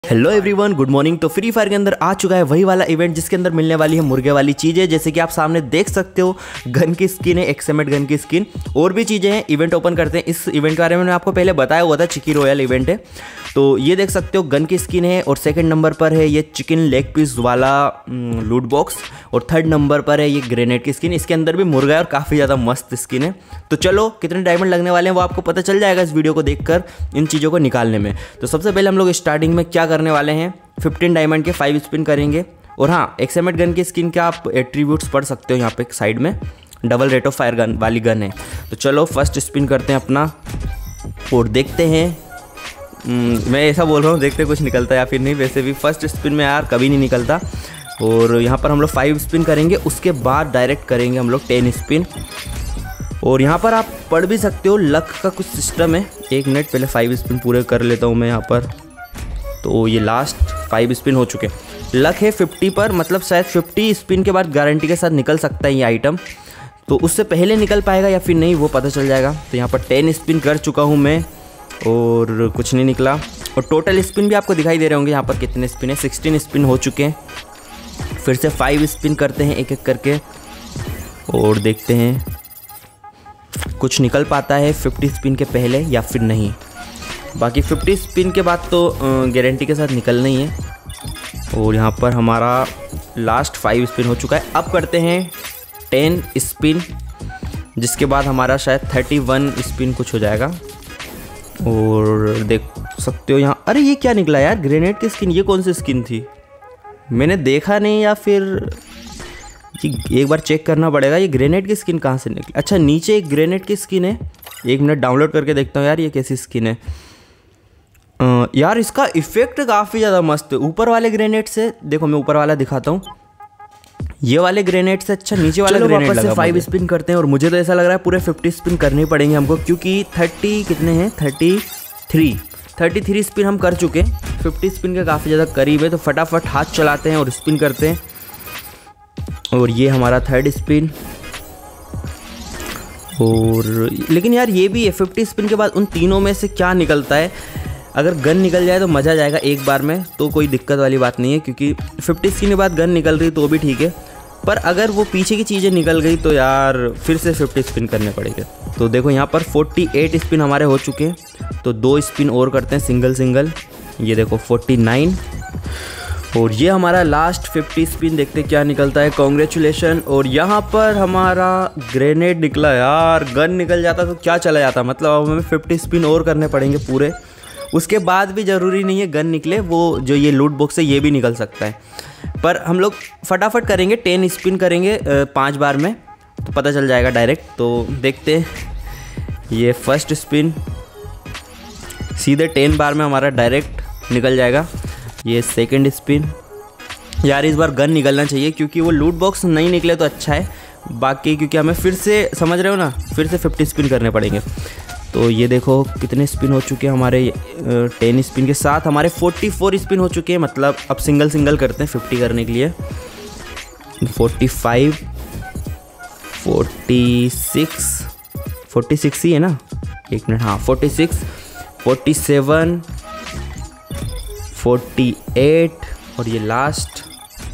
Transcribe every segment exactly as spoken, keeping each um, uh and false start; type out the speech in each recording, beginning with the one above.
Hello everyone, good morning. तो free fire के अंदर आ चुका है वही वाला इवेंट जिसके अंदर मिलने वाली है मुर्गे वाली चीज़ें। जैसे कि आप सामने देख सकते हो, गन की स्किन है, एक्सएमएट गन की स्किन, और भी चीज़ें हैं। इवेंट ओपन करते हैं। इस इवेंट के बारे में मैंने आपको पहले बताया हुआ था, चिकी रॉयल इवेंट है। तो ये देख सकते हो, गन की स्किन है, और सेकंड नंबर पर है ये चिकन लेग पीस वाला लूट बॉक्स, और थर्ड नंबर पर है ये ग्रेनेड की स्किन। इसके अंदर भी मुर्गा है और काफ़ी ज़्यादा मस्त स्किन है। तो चलो, कितने डायमंड लगने वाले हैं वो आपको पता चल जाएगा इस वीडियो को देखकर, इन चीज़ों को निकालने में। तो सबसे पहले हम लोग स्टार्टिंग में क्या करने वाले हैं, फिफ्टीन डायमंड के फाइव स्पिन करेंगे। और हाँ, एक्सएमएट गन की स्किन के आप एट्रीब्यूट्स पढ़ सकते हो यहाँ पे साइड में, double rate of fire gun वाली गन है। तो चलो फर्स्ट स्पिन करते हैं अपना और देखते हैं। मैं ऐसा बोल रहा हूँ, देखते कुछ निकलता है या फिर नहीं। वैसे भी फर्स्ट स्पिन में यार कभी नहीं निकलता। और यहाँ पर हम लोग फाइव स्पिन करेंगे, उसके बाद डायरेक्ट करेंगे हम लोग टेन स्पिन। और यहाँ पर आप पढ़ भी सकते हो, लक का कुछ सिस्टम है। एक मिनट, पहले फाइव स्पिन पूरे कर लेता हूँ मैं यहाँ पर। तो ये लास्ट फाइव स्पिन हो चुके हैं। लक है फिफ्टी पर, मतलब शायद फिफ्टी स्पिन के बाद गारंटी के साथ निकल सकता है ये आइटम। तो उससे पहले निकल पाएगा या फिर नहीं वो पता चल जाएगा। तो यहाँ पर टेन स्पिन कर चुका हूँ मैं और कुछ नहीं निकला। और टोटल स्पिन भी आपको दिखाई दे रहे होंगे यहाँ पर कितने स्पिन है, सिक्सटीन स्पिन हो चुके हैं। फिर से फाइव स्पिन करते हैं एक एक करके और देखते हैं कुछ निकल पाता है फिफ्टी स्पिन के पहले या फिर नहीं। बाकी फिफ्टी स्पिन के बाद तो गारंटी के साथ निकलना ही है। और यहाँ पर हमारा लास्ट फाइव स्पिन हो चुका है। अब करते हैं टेन स्पिन, जिसके बाद हमारा शायद थर्टी वन स्पिन कुछ हो जाएगा। और देख सकते हो यहाँ, अरे ये क्या निकला यार, ग्रेनेड की स्किन। ये कौन सी स्किन थी, मैंने देखा नहीं, या फिर एक बार चेक करना पड़ेगा। ये ग्रेनेड की स्किन कहाँ से निकली? अच्छा, नीचे एक ग्रेनेड की स्किन है। एक मिनट डाउनलोड करके देखता हूँ यार, ये कैसी स्किन है। आ, यार इसका इफेक्ट काफ़ी ज़्यादा मस्त है। ऊपर वाले ग्रेनेड से देखो, मैं ऊपर वाला दिखाता हूँ, ये वाले ग्रेनेड से अच्छा नीचे वाला ग्रेनेड लगा। से फाइव स्पिन करते हैं और मुझे तो ऐसा लग रहा है पूरे फिफ्टी स्पिन करने पड़ेंगे हमको, क्योंकि थर्टी कितने हैं, thirty three thirty three spin हम कर चुके हैं। फिफ्टी स्पिन के काफ़ी ज़्यादा करीब है। तो फटाफट हाथ चलाते हैं और स्पिन करते हैं। और ये हमारा थर्ड स्पिन। और लेकिन यार ये भी है, फिफ्टी स्पिन के बाद उन तीनों में से क्या निकलता है। अगर गन निकल जाए तो मज़ा आ जाएगा एक बार में, तो कोई दिक्कत वाली बात नहीं है, क्योंकि फिफ्टी स्पिन के बाद गन निकल रही तो भी ठीक है। पर अगर वो पीछे की चीज़ें निकल गई तो यार फिर से फिफ्टी स्पिन करने पड़ेंगे। तो देखो यहाँ पर फोर्टी एट स्पिन हमारे हो चुके हैं। तो दो स्पिन और करते हैं सिंगल सिंगल। ये देखो फोर्टी नाइन। और ये हमारा लास्ट फिफ्टी स्पिन, देखते क्या निकलता है। कॉन्ग्रेचुलेशन। और यहाँ पर हमारा ग्रेनेड निकला यार। गन निकल जाता तो क्या चला जाता, मतलब अब हमें फिफ्टी स्पिन और करने पड़ेंगे पूरे। उसके बाद भी ज़रूरी नहीं है गन निकले, वो जो ये लूट बॉक्स है ये भी निकल सकता है। पर हम लोग फटाफट करेंगे, टेन स्पिन करेंगे पाँच बार में, तो पता चल जाएगा डायरेक्ट। तो देखते हैं, ये फर्स्ट स्पिन सीधे टेन बार में हमारा डायरेक्ट निकल जाएगा। ये सेकंड स्पिन, यार इस बार गन निकलना चाहिए, क्योंकि वो लूट बॉक्स नहीं निकले तो अच्छा है। बाकी क्योंकि हमें फिर से, समझ रहे हो ना, फिर से फिफ्टी स्पिन करने पड़ेंगे। तो ये देखो कितने स्पिन हो चुके हैं हमारे, टेन स्पिन के साथ हमारे फोर्टी फोर स्पिन हो चुके हैं। मतलब अब सिंगल सिंगल करते हैं फिफ्टी करने के लिए। Forty five, forty six, forty six ही है ना, एक मिनट, हाँ forty six, forty seven, forty eight, और ये last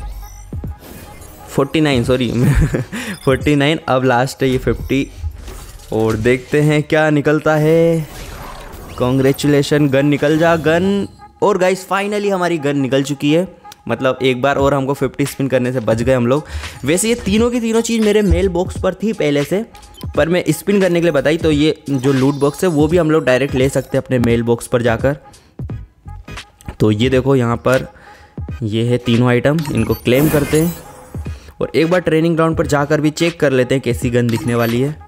forty nine, sorry forty nine. अब लास्ट है ये फिफ्टी। और देखते हैं क्या निकलता है। कॉन्ग्रेचुलेशन, गन निकल जा, गन। और गाइस फाइनली हमारी गन निकल चुकी है। मतलब एक बार और हमको फिफ्टी स्पिन करने से बच गए हम लोग। वैसे ये तीनों की तीनों चीज़ मेरे मेल बॉक्स पर थी पहले से, पर मैं स्पिन करने के लिए बताई। तो ये जो लूट बॉक्स है वो भी हम लोग डायरेक्ट ले सकते हैं अपने मेल बॉक्स पर जाकर। तो ये देखो यहाँ पर ये है तीनों आइटम, इनको क्लेम करते हैं। और एक बार ट्रेनिंग ग्राउंड पर जाकर भी चेक कर लेते हैं कैसी गन दिखने वाली है।